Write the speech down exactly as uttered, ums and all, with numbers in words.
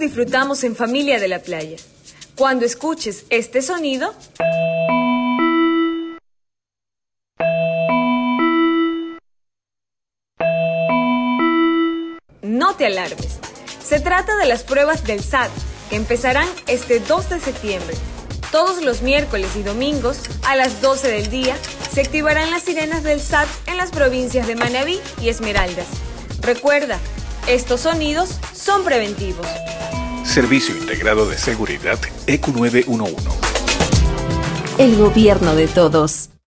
disfrutamos en familia de la playa. Cuando escuches este sonido, no te alarmes. Se trata de las pruebas del S A T, que empezarán este dos de septiembre. Todos los miércoles y domingos, a las doce del día, se activarán las sirenas del S A T en las provincias de Manabí y Esmeraldas. Recuerda, estos sonidos son preventivos. Servicio Integrado de Seguridad E Q nueve uno uno. El gobierno de todos.